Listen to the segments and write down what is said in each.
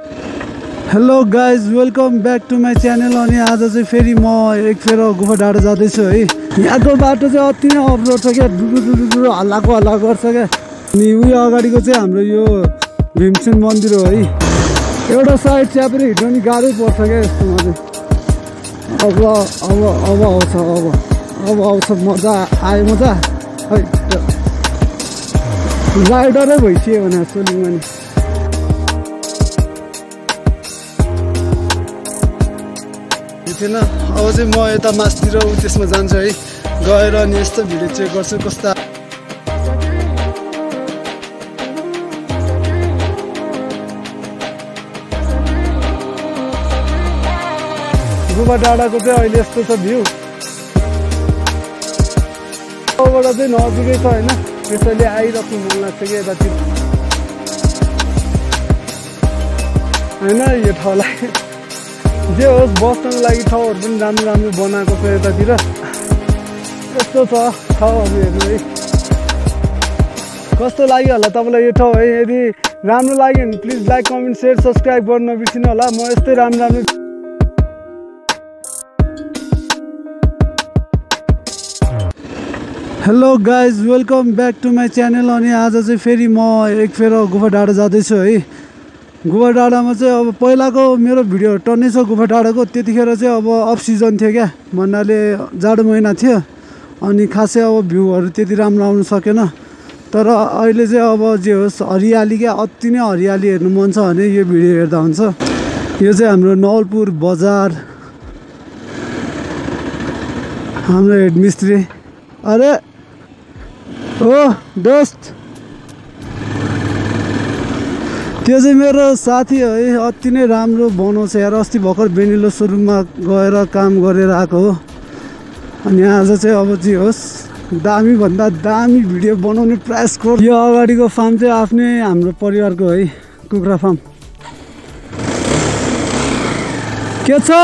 Hello guys, welcome back to my channel. अनि आज चाहिँ फेरि म एक फेर गुफा डाँडा जाँदैछु है। यहाँको बाटो चाहिँ अति नै अफरोड छ क्या, डुडु हल्लाको हल्ला गर्छ क्या। अनि उयो अगाडिको चाहिँ हाम्रो यो भीमसेन मन्दिर हो है। एउटा साइड च्यापेर हिँड्नु नि गाह्रै पर्छ क्या यस्तोमा चाहिँ। अब आउँछ मजा आयो मजा है। राइडरै भइसक्यो भने सोलिङमा नि। थिएन अब चाहिँ म यता मासतिर त्यसमा जान्छु है। गएर अनि यस्तो भिडियो चेक गर्छु कस्ता गुफा डाँडाको चाहिँ अहिले यस्तो छ भ्यू। तलबाट चाहिँ नजिकै छ होइन, त्यसैले आइराख्नु मन लाग्छ कि यतातिर होइन। यो ठाउँलाई जे होस् बस्नको लागि ठाउँहरू पनि राम्रो राम्रो बनाएको छ यतातिर। यस्तो छ ठाउँहरू हेर्नु है। कस्तो लाग्यो होला तपाईँलाई यो ठाउँ है? यदि राम्रो लाग्यो भने please like comment share subscribe गर्न नबिर्सिनु होला। म यस्तै राम्रो hello guys, welcome back to my channel. अनि आज चाहिँ फेरि म एक फेर गुफा डाँडा जाँदैछु है। गुफा डाँडामा चाहिँ अब पहिलाको मेरो भिडियो टन्नै छ गुफा डाँडाको। त्यतिखेर चाहिँ अब अफ सिजन थियो क्या, भन्नाले जाडो महिना थियो। अनि खासै अब भ्यूहरू त्यति राम्रो आउनु सकेन। तर अहिले चाहिँ अब जे होस् हरियाली क्या, अति नै हरियाली हेर्नु मन छ भने यो भिडियो हेर्दा हुन्छ। यो चाहिँ हाम्रो नवलपुर बजार, हाम्रो हेडमिस्त्री। अरे ओ दोस्त, त्यो चाहिँ मेरो साथी है। अति नै राम्रो बनाउँछ यार। अस्ति भर्खर बेनिलो सोरुममा गएर काम गरेर आएको हो। अनि आज चाहिँ अब जे होस् दामी भन्दा दामी भिडियो बनाउने प्रयास गर। यो अगाडिको फार्म चाहिँ आफ्नै हाम्रो परिवारको है, कुखुरा फार्म। के छ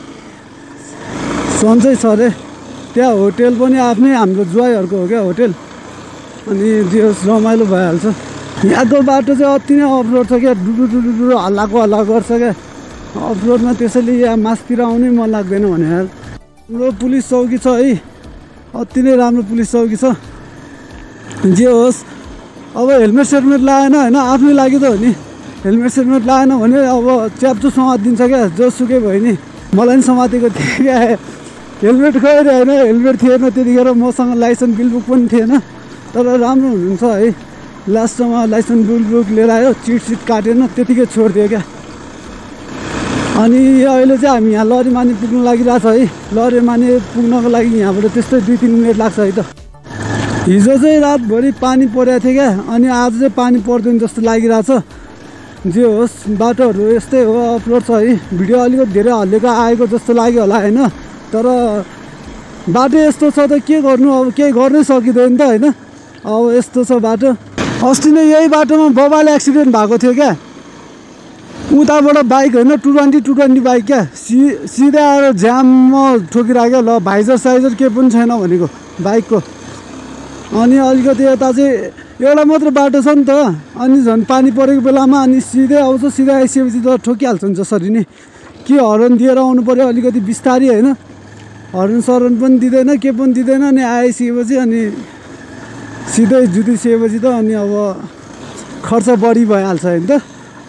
सन्चै छ अरे। त्यहाँ होटेल पनि आफ्नै हाम्रो ज्वाइँहरूको हो क्या होटेल। अनि जे होस् रमाइलो भइहाल्छ। यहाँको बाटो चाहिँ अति नै अफरोड छ क्या, डुडु हल्लाको हल्ला गर्छ क्या अफरोडमा। त्यसैले यहाँ मासतिर आउनै मन लाग्दैन भने यार। हाम्रो पुलिस चौकी छ है, अति नै राम्रो पुलिस चौकी छ। जे होस् अब हेलमेट सेलमेट लगाएन होइन, आफ्नै लागि त हो नि। हेलमेट सेलमेट लगाएन भने अब च्याप्चो समातिदिन्छ क्या, जोसुकै भयो नि। मलाई पनि समातेको थियो क्या। हेलमेट गएर होइन, हेलमेट थिएन त्यतिखेर, मसँग लाइसेन्स बिलबुक पनि थिएन। तर राम्रो हुनुहुन्छ है। लास्टमा लाइसेन्स बिलबुक लिएर आयो, चिट काटेन, त्यतिकै छोडिदियो क्या। अनि अहिले चाहिँ हामी यहाँ लरेमाने पुग्नु लागिरहेको छ है। लरेमाने पुग्नको लागि यहाँबाट त्यस्तै 2-3 मिनट लाग्छ है त। हिजो चाहिँ रातभरि पानी परेको थियो क्या, अनि आज चाहिँ पानी पर्दैन जस्तो लागिरहेछ। जे होस् बाटोहरू यस्तै हो, अफरोड छ है। भिडियो अलिकति धेरै हल्लेको आएको जस्तो लाग्यो होला होइन। तर बाटो यस्तो छ त के गर्नु, अब केही गर्नै सकिँदैन त होइन। अब यस्तो छ बाटो। अस्ति नै यही बाटोमा बबाले एक्सिडेन्ट भएको थियो क्या। उताबाट बाइक होइन, 220 बाइक क्या, सिधै आएर जाममा ठोकिराख्यो। ल भाइजर साइजर केही पनि छैन भनेको बाइकको। अनि अलिकति यता चाहिँ एउटा मात्र बाटो छ नि त। अनि झन् पानी परेको बेलामा अनि सिधै आउँछ, सिधै आइसकेपछि त ठोकिहाल्छ नि जसरी नै। के हर्न दिएर आउनु पऱ्यो अलिकति बिस्तारी होइन। हर्न सरन पनि दिँदैन, के पनि दिँदैन। अनि आइसकेपछि अनि सिधै जुदिसकेपछि त अनि अब खर्च बढी भइहाल्छ होइन त।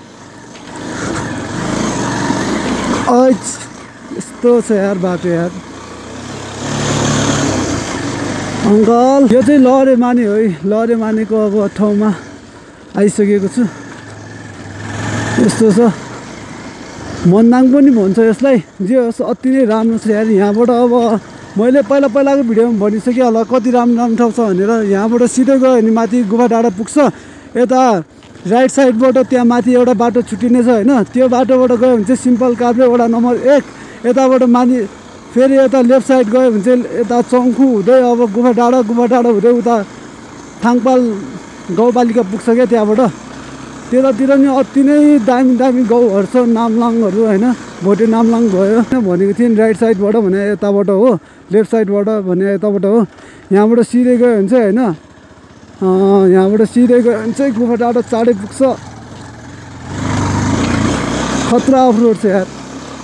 यस्तो छ यार बाटो यार। अङ्कल यो चाहिँ लरेमाने हो है। लरेमानेको अब ठाउँमा आइसकेको छु। यस्तो छ, मन्दाङ पनि भन्छ यसलाई। जे होस् अति नै राम्रो छ यार। यहाँबाट अब मैले पहिलाको भिडियोमा भनिसकेँ होला कति राम्रो ठाउँ छ भनेर। यहाँबाट सिधै गयो भने माथि गुफा डाँडा पुग्छ। यता राइट साइडबाट त्यहाँ माथि एउटा बाटो छुट्टिने छ होइन। त्यो बाटोबाट गयो भने चाहिँ सिम्पल काभ्रे वडा नम्बर 1। यताबाट माथि फेरि यता लेफ्ट साइड गयो भने चाहिँ यता चङ्खु हुँदै अब गुफा डाँडा हुँदै उता थाङपाल गाउँपालिका पुग्छ क्या। त्यहाँबाट त्यतातिर नि अति नै दामी गाउँहरू छ, नामलाङहरू होइन। भोटे नामलाङ भयो भनेको थिएँ नि। राइट साइडबाट भने यताबाट हो, लेफ्ट साइडबाट भने यताबाट हो। यहाँबाट सिधै गयो भने चाहिँ होइन, यहाँबाट सिधै गयो भने चाहिँ गुफा डाँडा चाँडै पुग्छ। खतरा अफ रोड छ यार।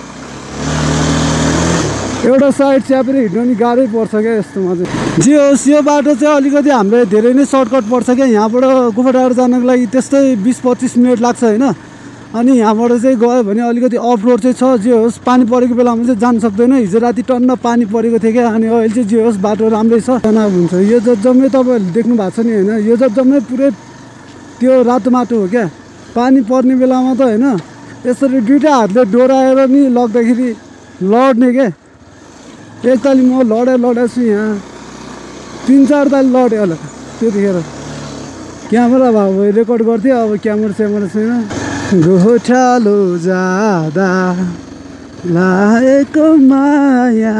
एउटा साइड च्यापेर हिँड्नु नि गाह्रै पर्छ क्या यस्तोमा चाहिँ। जे होस् यो बाटो चाहिँ अलिकति हामीलाई धेरै नै सर्टकट पर्छ क्या। यहाँबाट गोफाडाँडा जानको लागि त्यस्तै 20-25 मिनट लाग्छ होइन। अनि यहाँबाट चाहिँ गयो भने अलिकति अफ रोड चाहिँ छ। जे होस् पानी परेको बेलामा चाहिँ जान सक्दैन। हिजो राति टन्न पानी परेको थियो क्या। अनि अहिले चाहिँ जे होस् बाटो राम्रै छ, तनाव हुन्छ। यो जम्मै तपाईँहरूले देख्नु भएको छ नि होइन, यो जम्मै पुरै त्यो रातो माटो हो क्या। पानी पर्ने बेलामा त होइन यसरी दुइटा हातले डोराएर नि लग्दाखेरि लड्ने क्या। एकताली म लडेको छु यहाँ 3-4 ताली लडेँ होला त्यतिखेर। क्यामेरा भयो रेकर्ड गर्थ्यो, अब क्यामेरा छैन। गोठालो जाँदा लागेको माया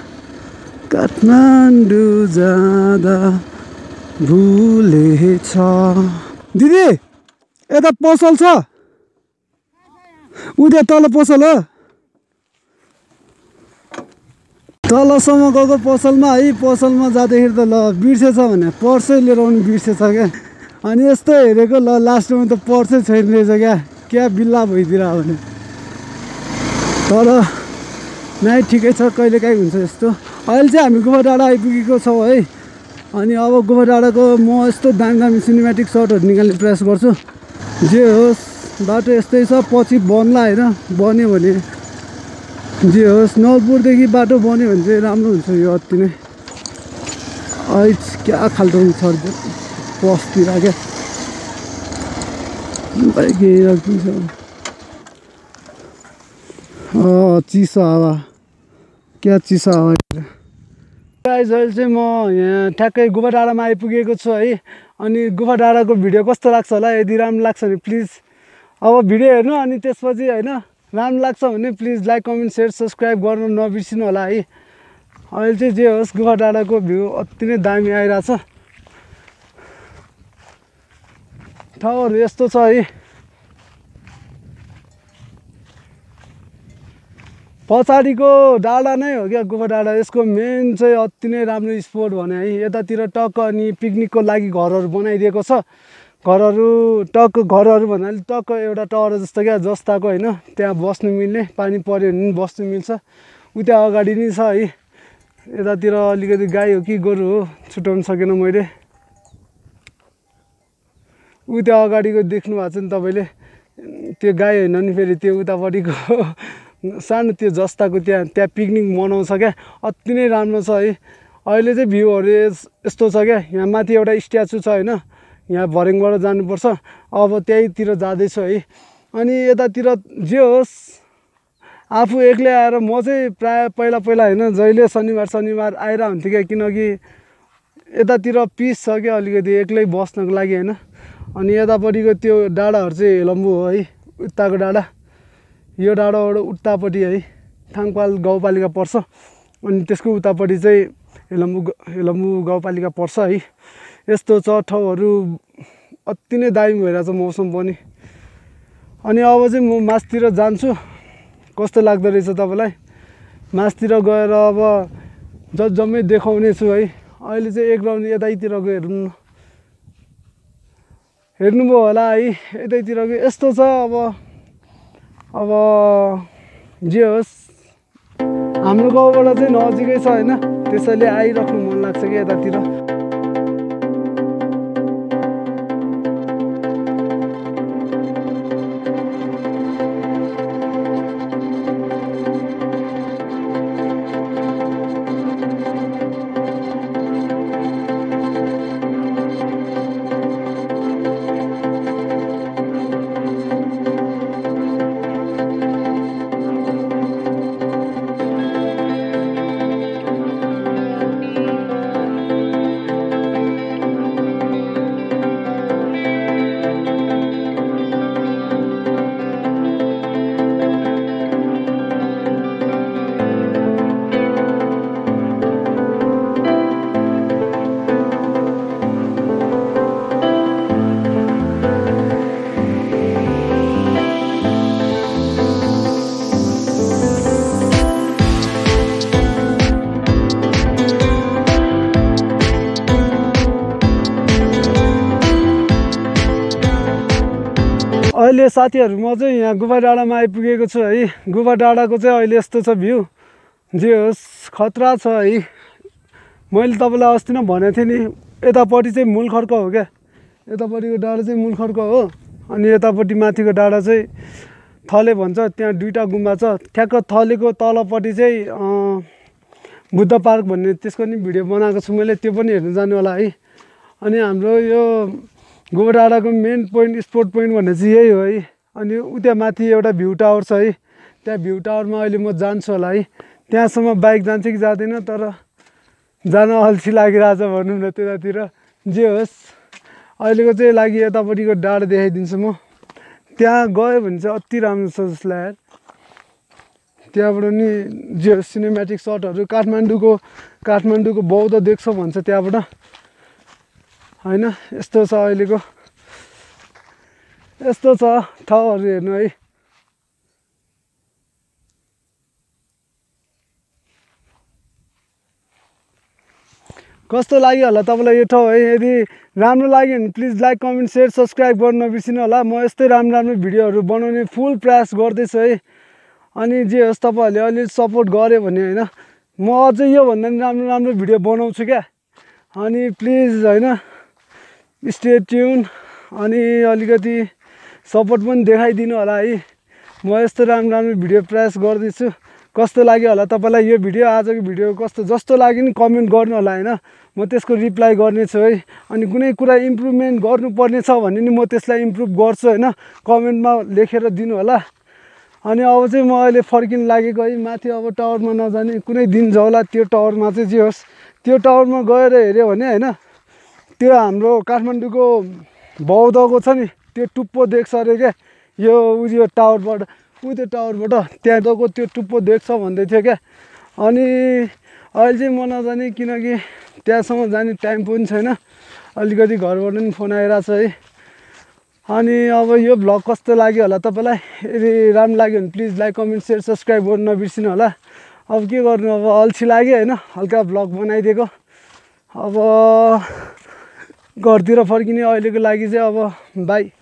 काठमाडौँ जाँदा भुलेछ। दिदी यता पसल छ? उता तल पसल हो? तलसम्म गएको पसलमा है। पसलमा जाँदाखेरि त ल बिर्सेछ भने पर्सै लिएर आउनु बिर्सेछ क्या। अनि यस्तो हेरेको ल लास्टमा त पर्सै छैन रहेछ क्या बिल्ला भइदिएर भने। तर नाइ ठिकै छ, कहिलेकाहीँ हुन्छ यस्तो। अहिले चाहिँ हामी गोफाडाँडा आइपुगेको छौँ है। अनि अब गोफाडाँडाको म यस्तो दामी सिनेमेटिक सर्टहरू निकाल्ने प्रयास गर्छु। जे होस् बाटो यस्तै छ, पछि बन्ला होइन। बन्यो भने जे होस् नवलपुरदेखि बाटो बन्यो भने चाहिँ राम्रो हुन्छ यो अति नै। अहिले क्या खाल्टो छ बसतिर क्या बाइक राखिदिन्छ। चिसो हावा, क्या चिसो हावा। गाइस अहिले चाहिँ म यहाँ ठ्याक्कै गोफाडाँडामा आइपुगेको छु है। अनि गोफाडाँडाको भिडियो कस्तो लाग्छ होला? यदि राम्रो लाग्छ भने प्लिज अब भिडियो हेर्नु। अनि त्यसपछि होइन राम्रो लाग्छ भने please like comment share subscribe गर्न नबिर्सिनु होला है। अहिले चाहिँ जे होस् गोफाडाँडाको भ्यू अति नै दामी आइरहेछ। ठाउँहरू यस्तो छ है। पछाडिको डाँडा नै हो क्या गोफाडाँडा। यसको मेन चाहिँ अति नै राम्रो स्पोट भने है। यतातिर टक्क अनि पिकनिकको लागि घरहरू बनाइदिएको छ। घरहरू भन्नाले टक्क एउटा टावर जस्तो क्या जस्ताको होइन। त्यहाँ बस्नु मिल्ने, पानी पऱ्यो भने पनि बस्नु मिल्छ। उता अगाडि नै छ है। यतातिर अलिकति गाई हो कि गोरु हो छुट्याउनु सकेन मैले। उता अगाडिको देख्नु भएको छ नि तपाईँले, त्यो गाई होइन नि फेरि त्यो उतापट्टिको सानो त्यो जस्ताको त्यहाँ पिकनिक मनाउँछ क्या। अति नै राम्रो छ है। अहिले चाहिँ भ्यूहरू यस्तो छ क्या। यहाँ माथि एउटा स्ट्याचु छ होइन। यहाँ भर्याङबाट जानुपर्छ। अब त्यहीँतिर जाँदैछु है। अनि यतातिर जे होस् आफू एक्लै आएर म चाहिँ प्रायः पहिला होइन जहिले शनिबार आएर हुन्थ्यो क्या। किनकि यतातिर पिस छ क्या अलिकति एक्लै बस्नको लागि होइन। अनि यतापट्टिको त्यो डाँडाहरू चाहिँ हेलम्बु हो है। उताको डाँडा, यो डाँडाबाट उतापट्टि है थाङपाल गाउँपालिका पर्छ। अनि त्यसको उतापट्टि चाहिँ हेलम्बु गाउँपालिका पर्छ है। यस्तो छ ठाउँहरू। अति नै दामी भइरहेछ मौसम पनि। अनि अब चाहिँ म मासतिर जान्छु। कस्तो लाग्दो रहेछ तपाईँलाई? मासतिर गएर अब जम्मै देखाउने छु है। अहिले चाहिँ एक राउन्ड यतैतिरको हेर्नुभयो होला है। यतैतिरको यस्तो छ। अब जे होस् हाम्रो गाउँबाट चाहिँ नजिकै छ होइन। त्यसैले आइराख्नु मन लाग्छ कि यतातिर। अहिले साथीहरू म चाहिँ यहाँ गुफा डाँडामा आइपुगेको छु है। गुफा डाँडाको चाहिँ अहिले यस्तो छ भ्यू, जे होस् खतरा छ है। मैले तपाईँलाई अस्ति नै भनेको थिएँ नि, यतापट्टि चाहिँ मूल खर्क हो क्या, यतापट्टिको डाँडा चाहिँ मूल खर्क हो, अनि यतापट्टि माथिको डाँडा चाहिँ थले भन्छ। त्यहाँ दुईवटा गुम्बा छ। ठ्याक्क थलेको तलपट्टि चाहिँ बुद्ध पार्क भन्ने, त्यसको नि भिडियो बनाएको छु मैले, त्यो पनि हेर्नु जानु होला है। अनि हाम्रो यो गुफा डाँडाको मेन पोइन्ट, स्पोर्ट पोइन्ट भन्ने चाहिँ यही हो है। अनि उता माथि एउटा भ्यू टावर छ है, त्यहाँ भ्यू टावरमा अहिले म जान्छु होला है। त्यहाँसम्म बाइक जान्छ कि जाँदैन, तर जान अल्छी लागिरहेछ भनौँ न त्यतातिर। जे होस् अहिलेको चाहिँ लागि यतापट्टिको डाँडा देखाइदिन्छु म। त्यहाँ गयो भने चाहिँ अति राम्रो छ जस्तो लाग्यो। त्यहाँबाट नि जे होस् सिनेमेटिक सटहरू, काठमाडौँको बौद्ध देख्छ भन्छ त्यहाँबाट होइन। यस्तो छ अहिलेको, यस्तो छ ठाउँहरू हेर्नु है। कस्तो लाग्यो होला तपाईँलाई यो ठाउँ है? यदि राम्रो लाग्यो भने please like, comment, share, subscribe गर्न नबिर्सिनु होला। म यस्तै राम्रो भिडियोहरू बनाउने फुल प्रयास गर्दैछु है। अनि जे होस् तपाईँहरूले अलिअलि सपोर्ट गऱ्यो भने होइन, म अझै योभन्दा पनि राम्रो भिडियो बनाउँछु क्या। अनि प्लिज होइन स्टे ट्युन, अनि अलिकति सपोर्ट पनि देखाइदिनु होला है। म यस्तो राम्रो भिडियो प्रयास गर्दैछु। कस्तो लाग्यो होला तपाईँलाई यो भिडियो, आजको भिडियो कस्तो जस्तो लाग्यो नि कमेन्ट गर्नु होला होइन। म त्यसको रिप्लाई गर्नेछु है। अनि कुनै कुरा इम्प्रुभमेन्ट गर्नुपर्ने छ भने नि म त्यसलाई इम्प्रुभ गर्छु होइन, कमेन्टमा लेखेर दिनु होला। अनि अब चाहिँ म अहिले फर्किन लागेको है। माथि अब टावरमा नजाने, कुनै दिन जाउँला त्यो टावरमा चाहिँ। जे होस् त्यो टावरमा गएर हेऱ्यो भने होइन, त्यो हाम्रो काठमाडौँको बौद्धको छ नि, त्यो टुप्पो देख्छ अरे क्या। यो उयो टावरबाट, त्यो टावरबाट त्यहाँ गएको त्यो टुप्पो देख्छ भन्दै थियो क्या। अनि अहिले चाहिँ म नजाने, किनकि त्यहाँसम्म जाने टाइम पनि छैन। अलिकति घरबाट पनि फोन आइरहेको छ है। अनि अब यो भ्लग कस्तो लाग्यो होला तपाईँलाई? यदि राम्रो लाग्यो भने please like, comment, share, subscribe गर्नु नबिर्सिनु होला। अब के गर्नु, अब अल्छी लाग्यो होइन, हल्का भ्लग बनाइदिएको। अब घरतिर फर्किने अहिलेको लागि चाहिँ अब बाई।